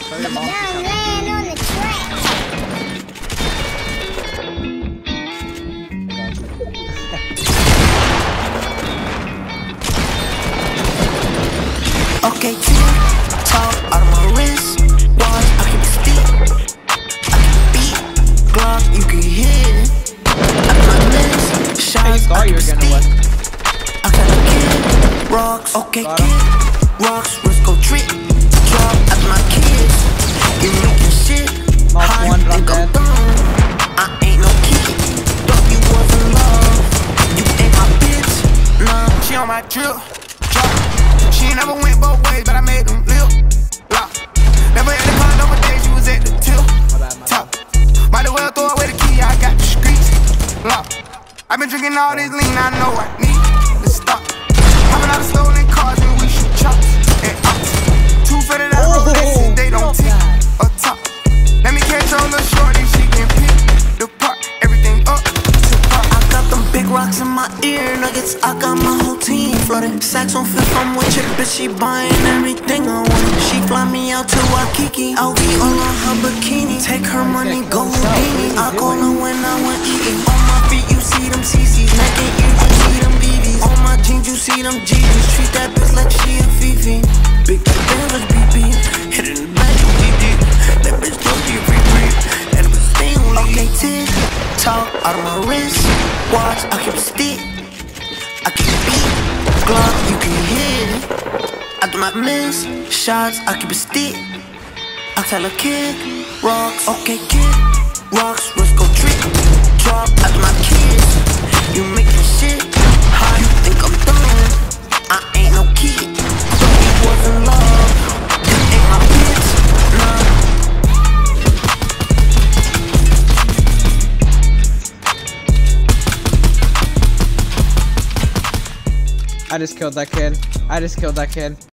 Down land on the track. Okay, TIC TOC out of my wrist. Watch, I keep it stick. I keep beat. Glock, you can hear it. I do not miss. Shots, I keep it stick. I got a kid. Rocks, okay, kid. Rocks, risk go trick. Drop at my kids. You making shit. High, think I'm dumb. I ain't no kid. Thought you was in love. You ain't my bitch. Nah, she on my drip. She ain't never went both ways, but I made them live. Lock. Never had the condo for days, you was at the tip. Top. Might as well throw away the key, I got the streets. Lock. I been drinking all this lean, I know I need to stop. Hopping out of stolen cars and we shoot chops and ops. Two fitted out Rolexes, they don't tick or top. Let me catch on the shorty, she can pick the part. Everything up to part. I got them big rocks in my ear nuggets, I got my whole team flooded. Sacks on fifth, I'm with chick, bitch, she buying everything I want. She fly me out to Waikiki, I'll be all on her bikini. Take her money, go Houdini. I call her when I want eating. On my feet, you see them CC's. Neck and ears, you see them BB's. On my jeans, you see them GG's. Treat that bitch like she a Fifi. Big damage, BB. Hit it in the back, DD. That bitch don't be free. That bitch stay on leave. Okay, TIC TOC out of my wrist. Watch, I keep it stick. I keep it beat. Glock, you can hear it. I do not miss. Shots, I keep it stick. I tell a kid. Rocks, okay, kid. Rocks, risk go trick. Drop at my kids. You making shit. How you think I'm done? I ain't no kid. Thought you was in love. You ain't my bitch. Nah. I just killed that kid.